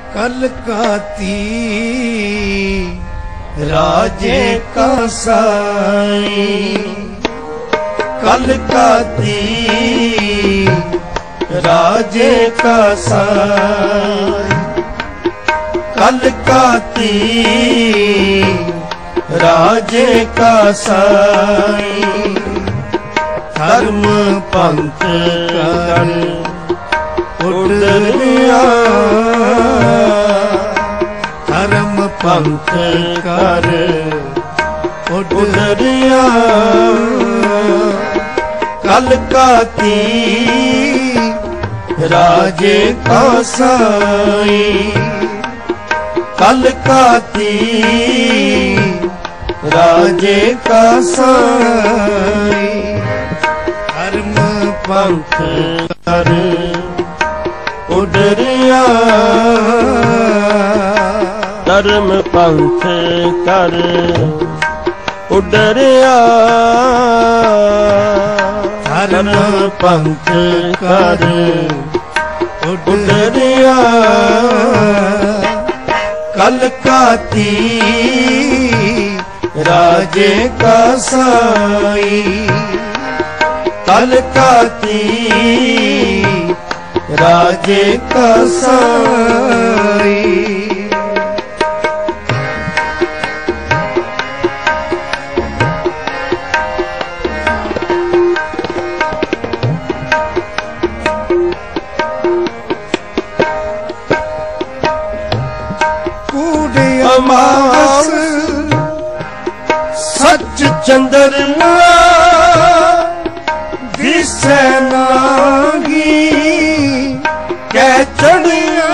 कलकाती राजे का साई, कलकाती राजे का साई, कलकाती राजे का साई। धर्म पंथ कर उड़िया, धर्म पंथ कर उड़िया। कलकाती राजे का साई, कलकाती राजे का साई। धर्म पंथ कर उड़िया, धर्म पंथ कर उड़िया। धर्म पंथ कर उड़िया। कलकाती राजे का साई, कलकाती राजे का साई। कूड़े अमास सच चंद्रमा दिसे नागी कै चढ़िया।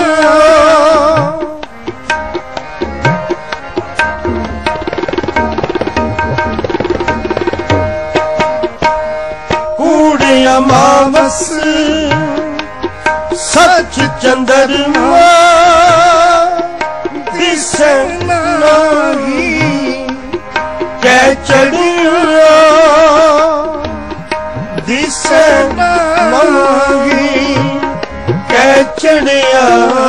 कूड़े अमावस सच चंद्रमा दिसे नागी कै चढ़िया। दिसे नागी कै चढ़िया,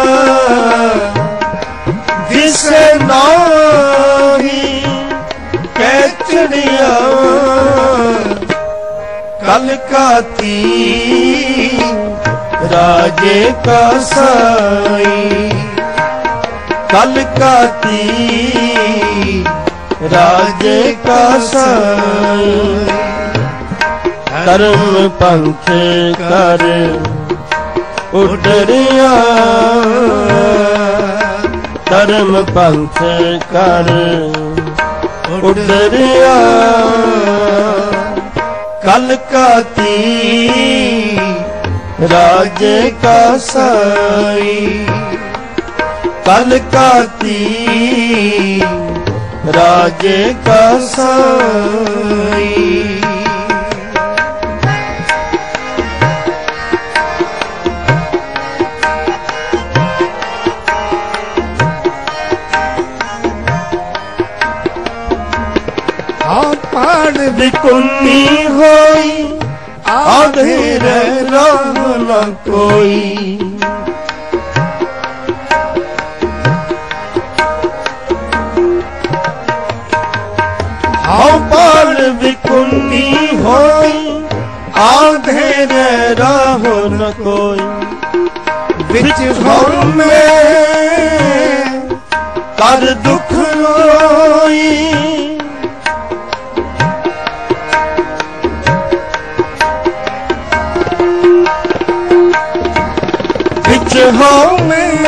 दिसे नागी कै चढ़िया। कलकाती राजे का साई, कलकाती राजे का साई। धर्म पंथ कर उड़िया, धर्म पंथ कर उड़िया। कलकाती राजे का साई, कलकाती राजे का साई। पाड़ बिकुन्नी होई आधेर राम न कोई। हाँ पाड़ बिकुन्नी होई आधेर राह न कोई। बिच भव में कर दुख रोई, हो में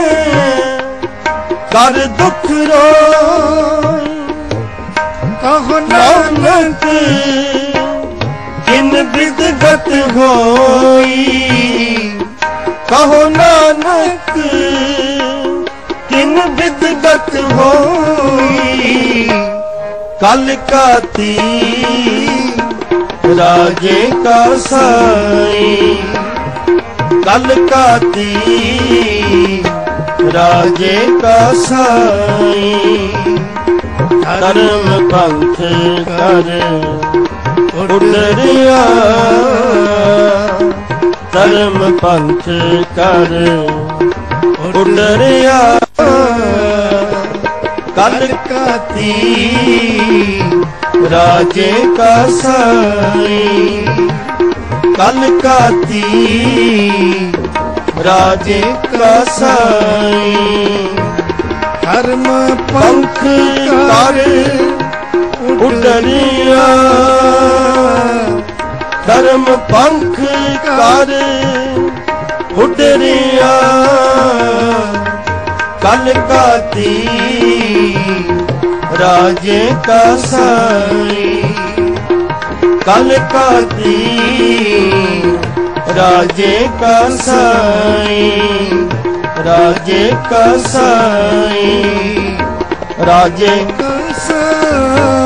कर दुख रोई। कहो नानक किन विदगत होई, कहो नानक किन विदगत होई। कलकाती राजे का साई, कलकाती राजे का साई। धर्म पंथ कर उड़िया, धर्म पंथ कर उडरिया कलकत्ती राजे का साई कलकत्ती राजे का साई धर्म पंख कर उडरिया धर्म पंख कर उडरिया कलकत्ती राजे का साई कलकत्ती राजे का साई राजे का साई राजे का साई।